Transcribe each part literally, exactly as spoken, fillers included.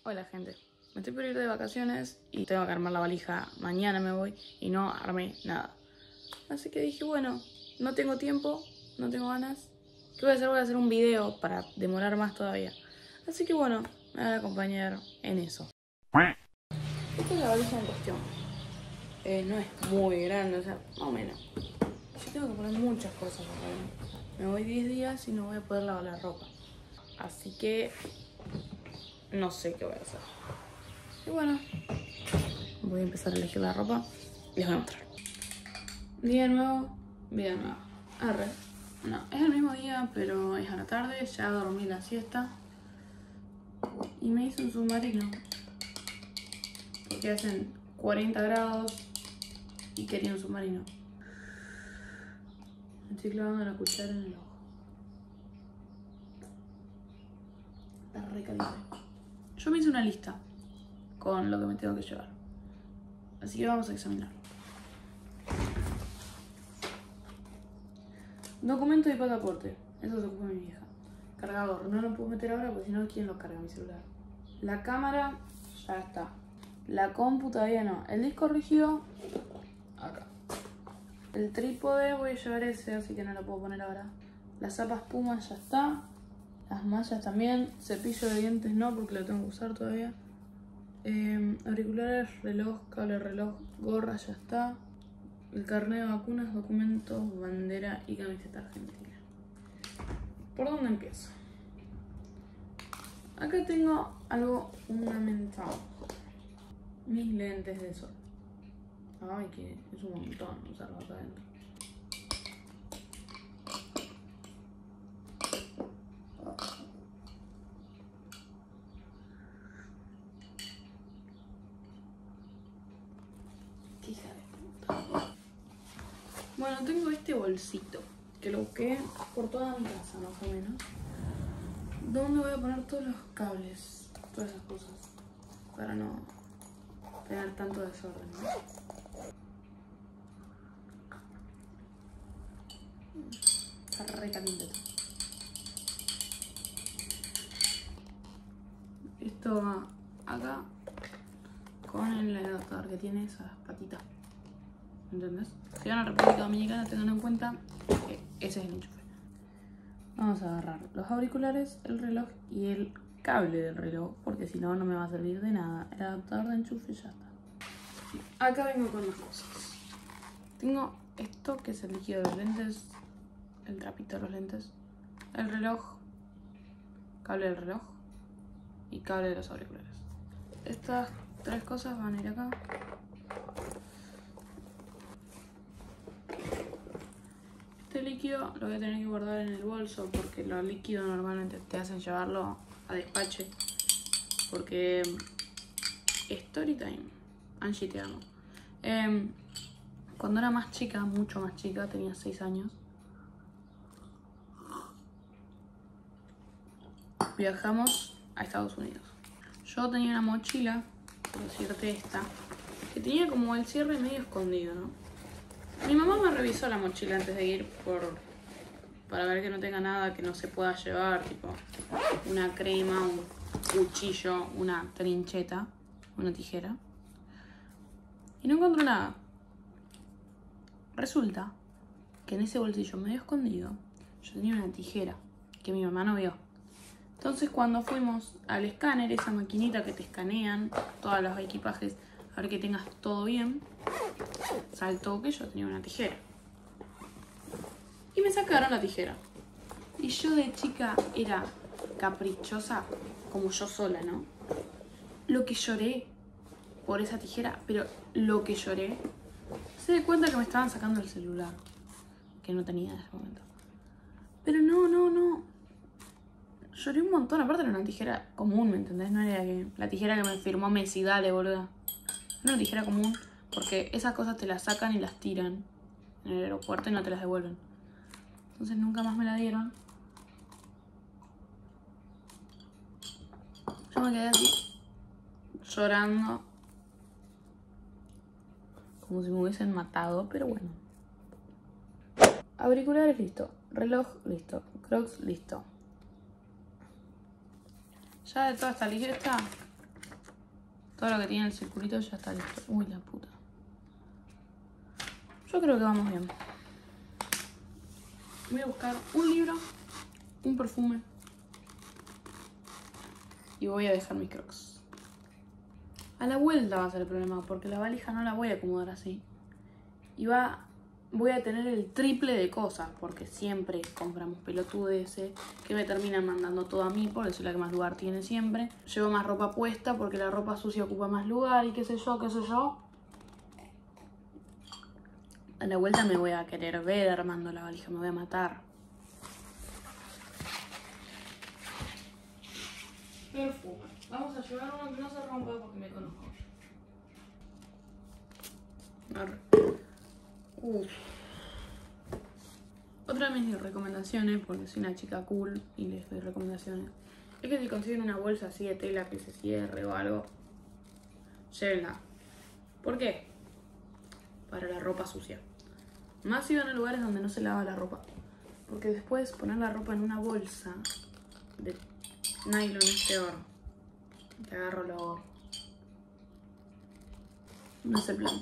Hola gente, me estoy por ir de vacaciones y tengo que armar la valija, mañana me voy y no armé nada. Así que dije, bueno, no tengo tiempo, no tengo ganas. ¿Qué voy a hacer? Voy a hacer un video para demorar más todavía. Así que bueno, me van a acompañar en eso. Esta es la valija en cuestión. Eh, no es muy grande, o sea, más o menos. Yo tengo que poner muchas cosas acá, ¿no? Me voy diez días y no voy a poder lavar la ropa. Así que no sé qué voy a hacer. Y bueno, voy a empezar a elegir la ropa y les voy a mostrar. Día nuevo, vida nueva. Arre. No, es el mismo día, pero es a la tarde, ya dormí la siesta. Y me hice un submarino. Porque hacen cuarenta grados y quería un submarino. Me estoy clavando la cuchara en el ojo. Está re caliente. Yo me hice una lista con lo que me tengo que llevar. Así que vamos a examinarlo. Documento y pasaporte. Eso se ocupa mi vieja. Cargador. No lo puedo meter ahora porque si no, ¿quién lo carga? Mi celular. La cámara ya está. La compu todavía no. El disco rígido acá. El trípode voy a llevar ese, así que no lo puedo poner ahora. Las zapas Puma ya está. Las mallas también. Cepillo de dientes no, porque lo tengo que usar todavía. Eh, auriculares, reloj, cable reloj, gorra ya está. El carnet de vacunas, documentos, bandera y camiseta argentina. ¿Por dónde empiezo? Acá tengo algo fundamental. Mis lentes de sol. Ay, que es un montón usarlo acá adentro. Qué hija de puta. Bueno, tengo este bolsito que lo busqué por toda mi casa, más o menos. ¿Dónde voy a poner todos los cables? Todas esas cosas. Para no tener tanto desorden, ¿no? Está re caliente. Esto va acá con el adaptador que tiene esas patitas. ¿Entendés? Si van a República Dominicana, tengan en cuenta que ese es el enchufe. Vamos a agarrar los auriculares, el reloj y el cable del reloj, porque si no, no me va a servir de nada. El adaptador de enchufe y ya está. Acá vengo con las cosas. Tengo esto que es el líquido de los lentes, el trapito de los lentes, el reloj, cable del reloj y cable de los auriculares. Estas tres cosas van a ir acá. Este líquido lo voy a tener que guardar en el bolso porque los líquidos normalmente te hacen llevarlo a despache. Porque story time. Angie, te amo. Eh, cuando era más chica, mucho más chica, tenía seis años, viajamos a Estados Unidos. Yo tenía una mochila, por decirte esta, que tenía como el cierre medio escondido, ¿no? Mi mamá me revisó la mochila antes de ir por, para ver que no tenga nada que no se pueda llevar, tipo una crema, un cuchillo, una trincheta, una tijera. Y no encontró nada. Resulta que en ese bolsillo medio escondido yo tenía una tijera que mi mamá no vio. Entonces cuando fuimos al escáner, esa maquinita que te escanean todos los equipajes a ver que tengas todo bien, saltó que yo tenía una tijera. Y me sacaron la tijera. Y yo de chica era caprichosa como yo sola, ¿no? Lo que lloré por esa tijera, pero lo que lloré, se di cuenta que me estaban sacando el celular, que no tenía en ese momento. Pero no, no, no. Lloré un montón, aparte era una tijera común, ¿me entendés? No era que la tijera que me firmó Messi, dale, boluda. Era una tijera común, porque esas cosas te las sacan y las tiran en el aeropuerto y no te las devuelven. Entonces nunca más me la dieron. Yo me quedé así, llorando, como si me hubiesen matado, pero bueno. Auriculares listo, reloj listo, Crocs listo. Ya de toda esta lista Todo lo que tiene el circulito ya está listo. Uy, la puta. Yo creo que vamos bien. Voy a buscar un libro, un perfume y voy a dejar mis crocs. A la vuelta va a ser el problema porque la valija no la voy a acomodar así. Y va, voy a tener el triple de cosas porque siempre compramos pelotudeces que me terminan mandando todo a mí, por eso es la que más lugar tiene siempre. Llevo más ropa puesta porque la ropa sucia ocupa más lugar y qué sé yo, qué sé yo. A la vuelta me voy a querer ver armando la valija, me voy a matar. Perfume. Vamos a llevar uno que no se rompa porque me conozco. Arre. Uf. Otra de mis recomendaciones, porque soy una chica cool y les doy recomendaciones, es que si consiguen una bolsa así de tela que se cierre o algo, llévenla. ¿Por qué? Para la ropa sucia. Más si van a lugares donde no se lava la ropa. Porque después poner la ropa en una bolsa de nylon es peor. Te agarro lo... No es el plan.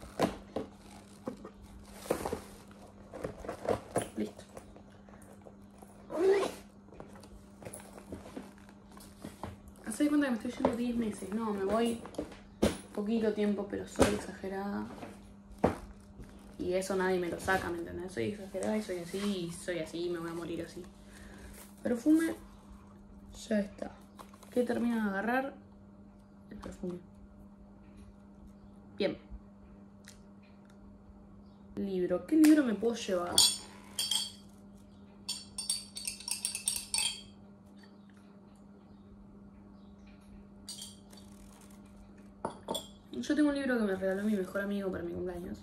Listo. Hacé de cuenta que me estoy yendo diez meses. No, me voy poquito tiempo, pero soy exagerada. Y eso nadie me lo saca, ¿me entendés? Soy exagerada y soy así, y soy así, y me voy a morir así. Perfume, ya está. ¿Qué termina de agarrar? El perfume. Bien. Libro. ¿Qué libro me puedo llevar? Yo tengo un libro que me regaló mi mejor amigo para mi cumpleaños.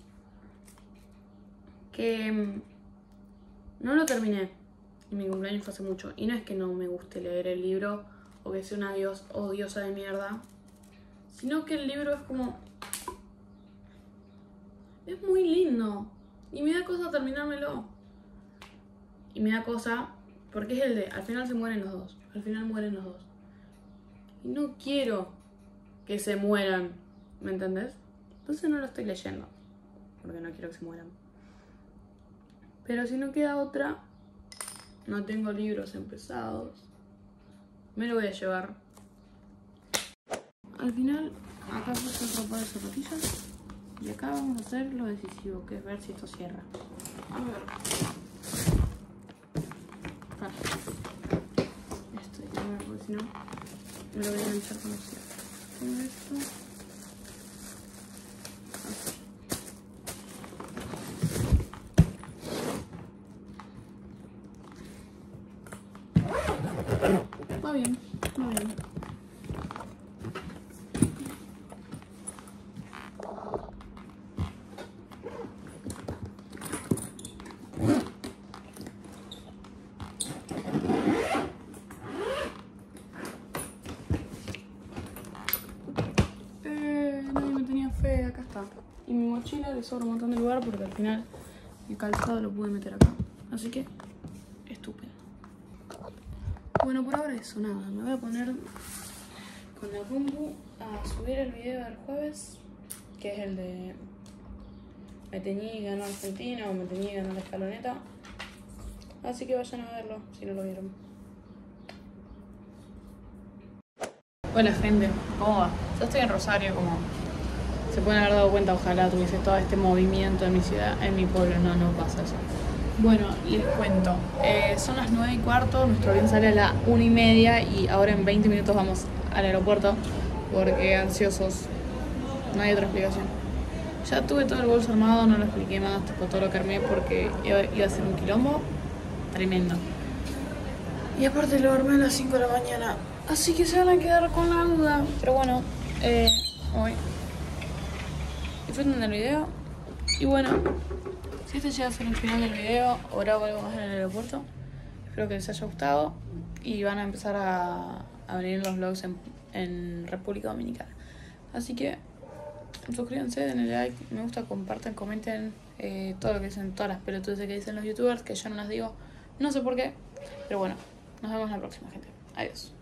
Que no lo terminé y mi cumpleaños fue hace mucho. Y no es que no me guste leer el libro o que sea una dios, odiosa de mierda, sino que el libro es como... es muy lindo y me da cosa terminármelo. Y me da cosa porque es el de... al final se mueren los dos. Al final mueren los dos. Y no quiero que se mueran, ¿me entendés? Entonces no lo estoy leyendo porque no quiero que se mueran. Pero si no queda otra, no tengo libros empezados, me lo voy a llevar. Al final, acá puse otro par de zapatillas. Y acá vamos a hacer lo decisivo, que es ver si esto cierra. A ver. Ah, esto hay que ver, porque si no, me lo voy a enganchar con el cierre. Pongo esto. Va bien, va bien. Eh, nadie me tenía fe, acá está. Y mi mochila le sobra un montón de lugar porque al final el calzado lo pude meter acá. Así que, estupendo. Bueno, por ahora eso, nada. Me voy a poner con la compu a subir el video del jueves, que es el de me teñí y ganó Argentina o me teñí y ganó la escaloneta. Así que vayan a verlo si no lo vieron. Hola gente, ¿cómo va? Yo estoy en Rosario, como se pueden haber dado cuenta, ojalá tuviese todo este movimiento en mi ciudad, en mi pueblo, no, no pasa eso. Bueno, les cuento, eh, son las nueve y cuarto, nuestro avión sale a la una y media y ahora en veinte minutos vamos al aeropuerto porque ansiosos, no hay otra explicación. Ya tuve todo el bolso armado, no lo expliqué más, tipo todo lo que armé porque iba, iba a ser un quilombo tremendo. Y aparte lo armé a las cinco de la mañana, así que se van a quedar con la duda. Pero bueno, eh, hoy disfruten del video y bueno. Si este llega a ser el final del video o grabo algo más en el aeropuerto, espero que les haya gustado y van a empezar a, a venir los vlogs en, en República Dominicana. Así que suscríbanse, denle like, me gusta, compartan, comenten eh, todo lo que dicen, todas las pelotudes que dicen los youtubers, que yo no las digo, no sé por qué, pero bueno, nos vemos la próxima, gente. Adiós.